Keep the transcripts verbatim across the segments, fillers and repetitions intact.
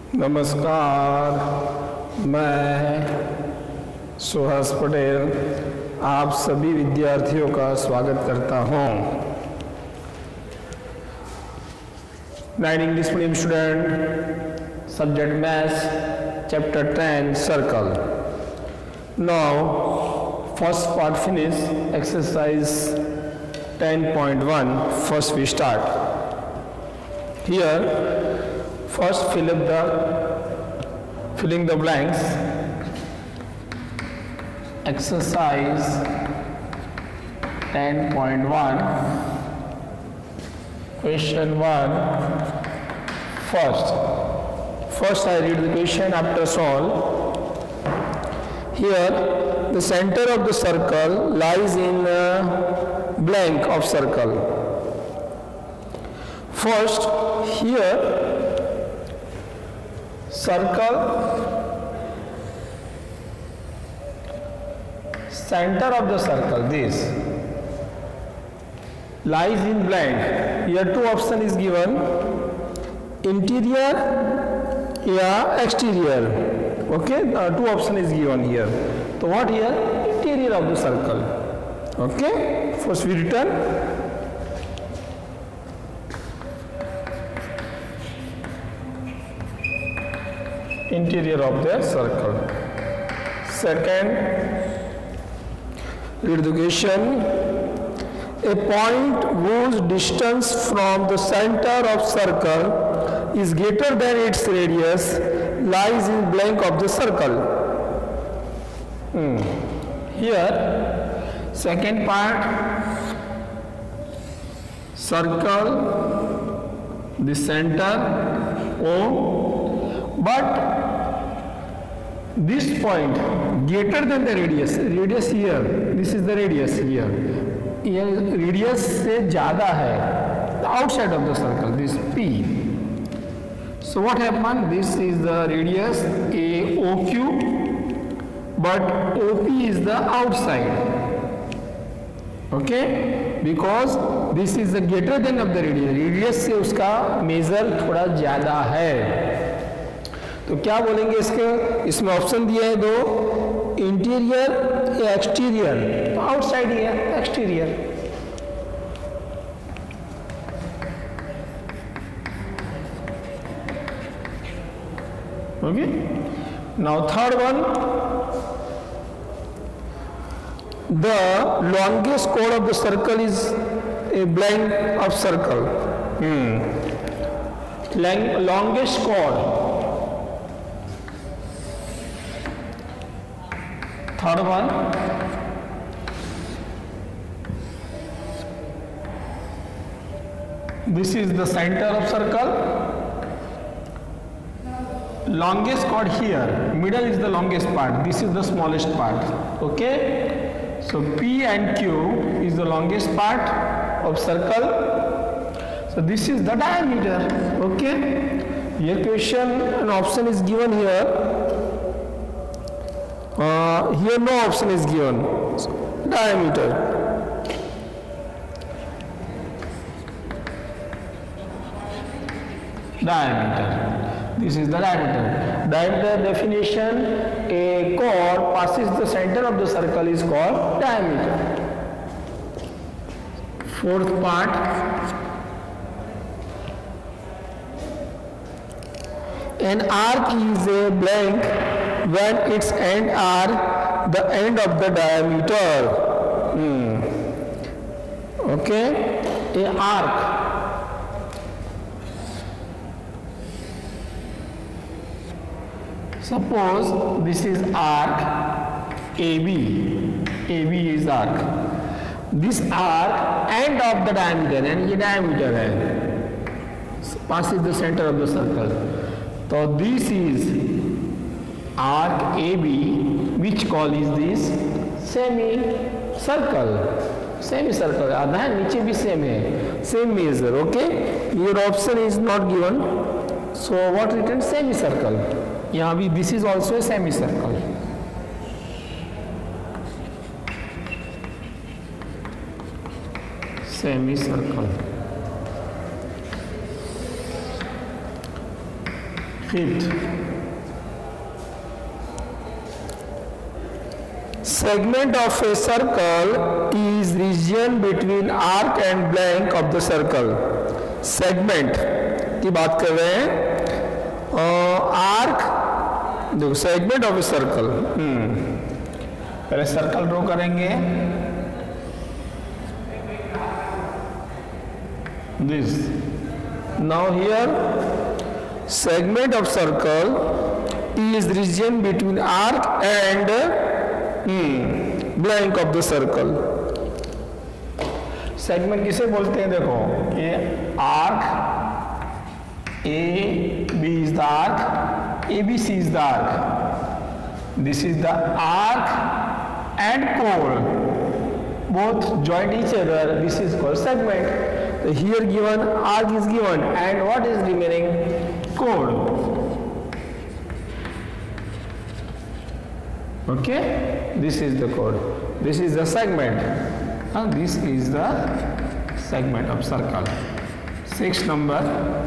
नमस्कार, मैं सुहास पटेल आप सभी विद्यार्थियों का स्वागत करता हूँ। Nine English medium student, subject maths, chapter ten, circle. Now first part finish, exercise ten point one. First we start. Here first fill up the filling the blanks. Exercise ten point one. Question one. First first I read the question after solve. Here the center of the circle lies in a blank of circle. First here circle center of the circle, this lies in blank. Here two option is given, interior या exterior. Okay, uh, two option is given here. So what here? Interior of the circle. Okay, first we return. Interior of the circle. Second, read the question. A point whose distance from the center of circle is greater than its radius lies in blank of the circle. Hmm. Here, second part, circle, the center O, but this point greater than the radius, radius here, this is the radius here, ये radius से ज़्यादा है, the outside of the circle, this P. So what happened? This is the radius A O Q, but O P is the outside. Okay, because this is the greater than of the radius, radius से उसका measure थोड़ा ज़्यादा है. तो क्या बोलेंगे इसके? इसमें ऑप्शन दिया है दो, इंटीरियर या एक्सटीरियर. तो आउटसाइड ही है, exterior. Okay, now third one, the longest code of the circle is a blank of circle. Longest code, third one, this is the center of circle, longest chord here, middle is the longest part, this is the smallest part. Okay, so P and Q is the longest part of circle, so this is the diameter. Okay, here question an option is given here. Uh, here no option is given. So, diameter. Diameter. This is the diameter. Diameter definition: a chord passes the center of the circle is called diameter. Fourth part. An arc is a blank when its end are the end of the diameter. Hmm. Okay, a arc. Suppose this is arc A B. A B is arc. This arc end of the diameter, and ये diameter है, passes the center of the circle. So this is arc A B, which call is this? Semi-circle. Semi-circle. आधा है, नीचे भी same है. Same measure. Okay. Your option is not given. So what written? Semi-circle. यहाँ भी this is also a semi-circle. Semi-circle. Fifth, segment of a circle is region between arc and blank of the circle. Segment की बात कर रहे हैं. Arc, देखो segment of a circle. पहले circle draw करेंगे. This. Now here segment of circle is region between arc and hmm, blank of the circle. segment किसे बोलते हैं? देखो ये arc A B is the arc, A B C is the arc. This is the arc and chord, both join each other. This is called segment. So here given arc is given and what is remaining? Chord. Okay, this is the chord. This is the segment. And this is the segment of circle. Sixth number.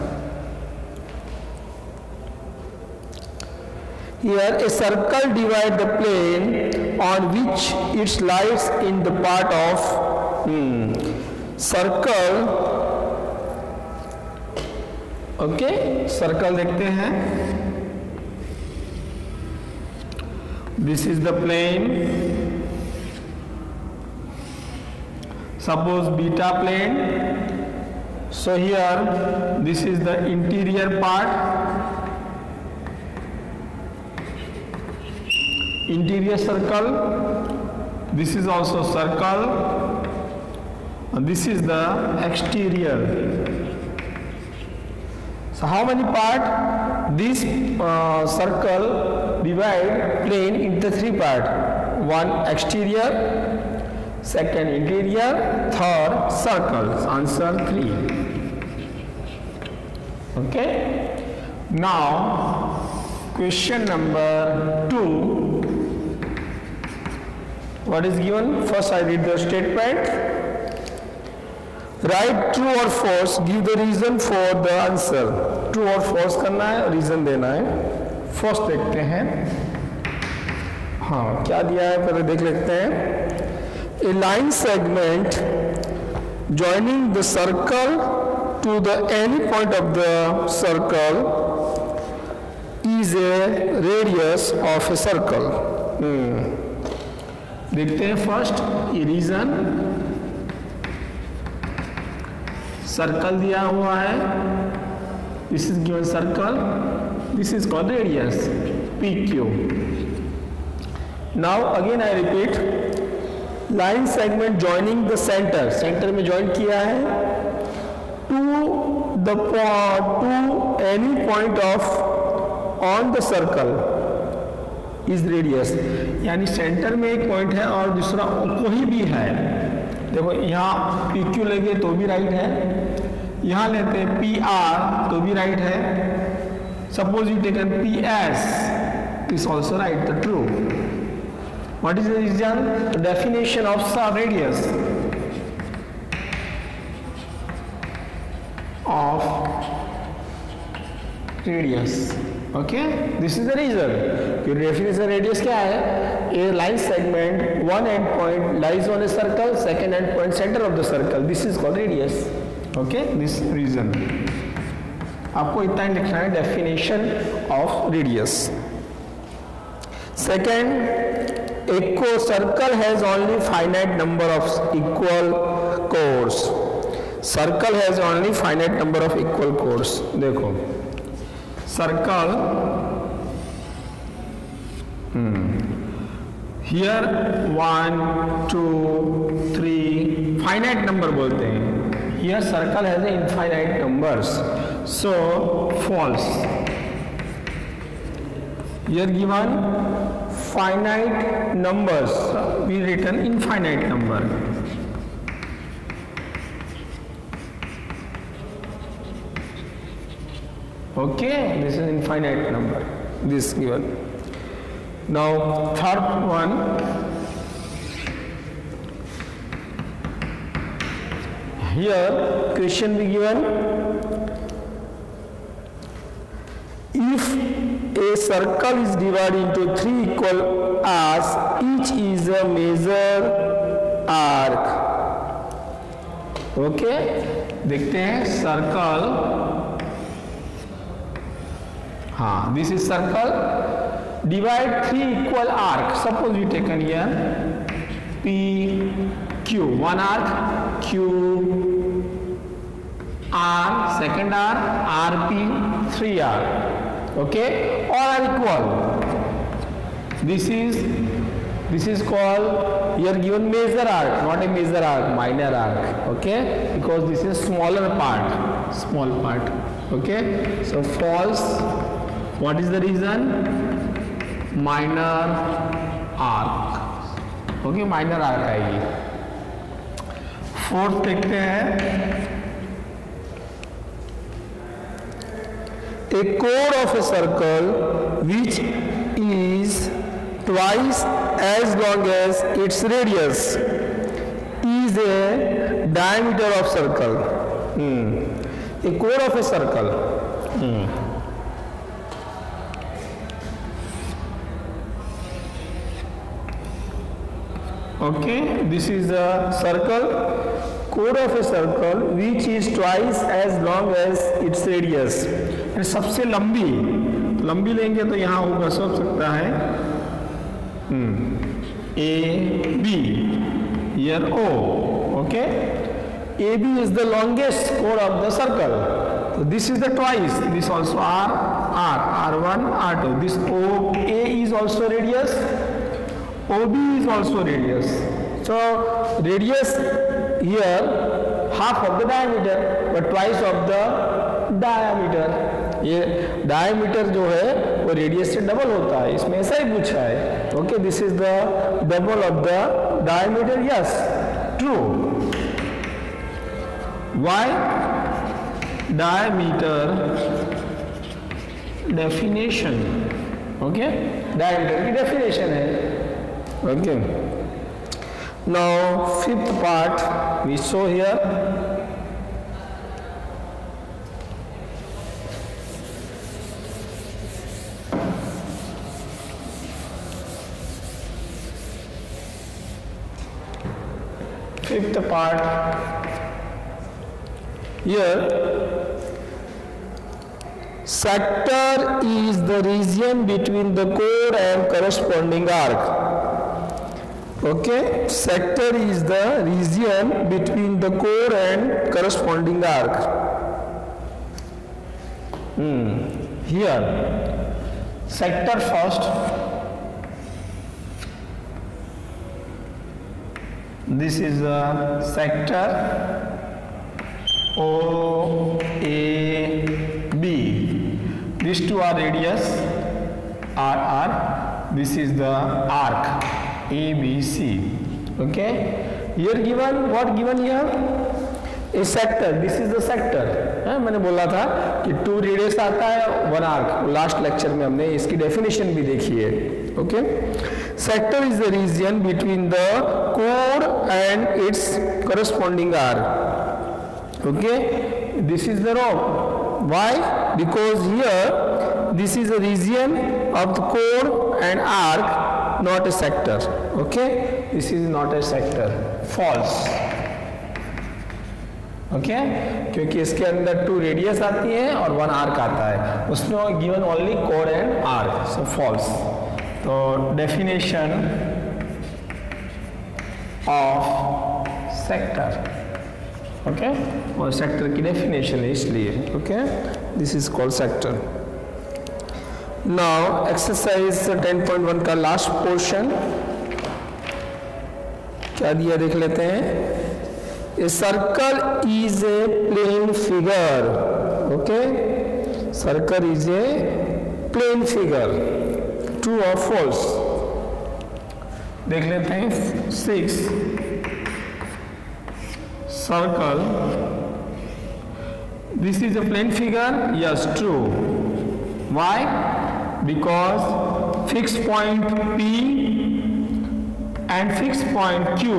Here a circle divides the plane on which it lies in the part of hmm, circle. Okay okay, circle देखते हैं. This is the plane. Suppose beta plane. So here this is the interior part, interior circle. This is also circle. This is the exterior. So how many part? This uh, circle divide plane into three part. One exterior, second interior, third circle. Answer three. Okay. Now question number two. What is given? First I read the statement. Write true or false. Give the reason for the answer. True और false करना है, reason देना है. First देखते हैं. हाँ क्या दिया है पहले देख लेते हैं. A line segment joining the circle to the any point of the circle is a radius of a circle. hmm. देखते हैं फर्स्ट ये रीजन. सर्कल दिया हुआ है. This is given circle. This is called radius P Q. Now again I repeat. Line segment joining the centre. Centre में join किया है to the to any point of on the circle is radius. यानी centre में एक point है और दूसरा कोई भी है. देखो यहाँ पी क्यू लेंगे तो भी राइट है, यहाँ लेते हैं पी आर तो भी राइट है. Suppose you taken P S is also right the true. What is the reason? Definition of radius of radius. Okay this is the reason. Definition radius क्या है? A line segment, one end point lies on a circle, second end point center of the circle. This is called radius. Okay, this reason. आपको इतना ही लिखना है definition of radius. Second, a circle has only finite number of equal chords. Circle has only finite number of equal chords. देखो, circle. Hmm. Here one, two, three, finite number बोलते हैं. Here circle has infinite numbers, so false. Here given finite numbers, we written infinite number. Okay, this is infinite number. This given. Now third one, here question be given. if a circle is divided into three equal arcs, each is a major arc. Okay, देखते हैं circle. हाँ, this is circle. Divide three equal arc. Suppose we taken here P Q, one arc, Q R, second arc, R P, three arc. Okay, all are equal. This is this is called here given major arc, not a major arc, minor arc. Okay, because this is smaller part, small part. Okay, so false. What is the reason? Minor arc. Okay, minor arc आएगी. Fourth देखते हैं. A chord of a circle which is twice as long as its radius is a diameter of circle. Hmm. A chord of a circle. Hmm. Okay, this is a circle, chord of a circle which is twice as long as its radius. and सबसे लंबी लंबी लेंगे तो यहाँ होगा, सब सकता है A B, here O. Okay, A B is the longest chord of the circle. so this is the twice. This also R, R, R one, R two. This O A is also radius. O B is also radius. So radius here half of the diameter, but twice of the diameter. ये diameter जो है वो radius से double होता है. इसमें ऐसा ही पूछा है. Okay, this is the double of the diameter. Yes, true. Why? Diameter definition. Okay, diameter की definition है. Okay. Now fifth part we show here. Fifth part. Here sector is the region between the chord and corresponding arc. Okay, sector is the region between the chord and corresponding arc. Hmm. Here sector first. This is a sector O A B. These two are radius R R. This is the arc A B C. Okay, here given what given here? A sector. This is the sector. है, मैंने बोला था कि to radius आता है, one arc. Last lecture में हमने इसकी डेफिनेशन भी देखी है. Okay, sector is the region between the core and it's corresponding arc. Okay, this is the wrong. Why? Because here this is the reason of the core and arc, not a sector. Okay, this is not a sector. False. Okay, क्योंकि इसके अंदर to radius आती है और one arc आता है. उसमें given only कोर एंड आर्क. So false. तो डेफिनेशन ऑफ सेक्टर. ओके, और सेक्टर की डेफिनेशन है इसलिए. Okay, this is called sector. Now exercise ten point one का लास्ट पोर्शन क्या दिया देख लेते हैं. A circle is a plane figure. Okay, circle is a plane figure. True और फॉल्स देख लेते हैं. Six circle, this is a plane figure. Yes, true. Why? Because fixed point P and fixed point Q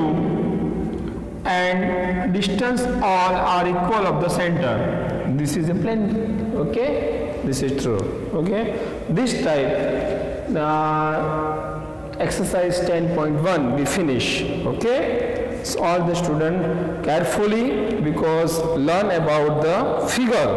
and distance all are equal of the center. This is a plane. Okay. this is true. Okay, this type uh, exercise ten point one we finish. Okay, so all the student carefully, because learn about the figure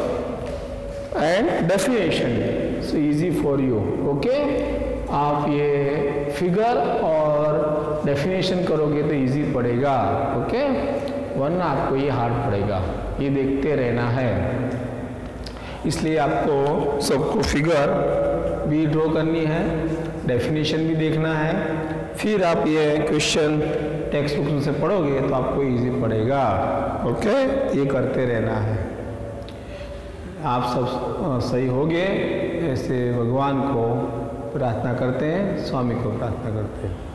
and definition, so easy for you. Okay, आप ये figure और definition करोगे तो easy पड़ेगा. Okay, वरना आपको ये hard पड़ेगा, ये देखते रहना है. इसलिए आपको सबको फिगर भी ड्रॉ करनी है, डेफिनेशन भी देखना है, फिर आप ये क्वेश्चन टेक्स्ट बुक से पढ़ोगे तो आपको इजी पड़ेगा. ओके, ये करते रहना है. आप सब सही होगे, ऐसे भगवान को प्रार्थना करते हैं, स्वामी को प्रार्थना करते हैं.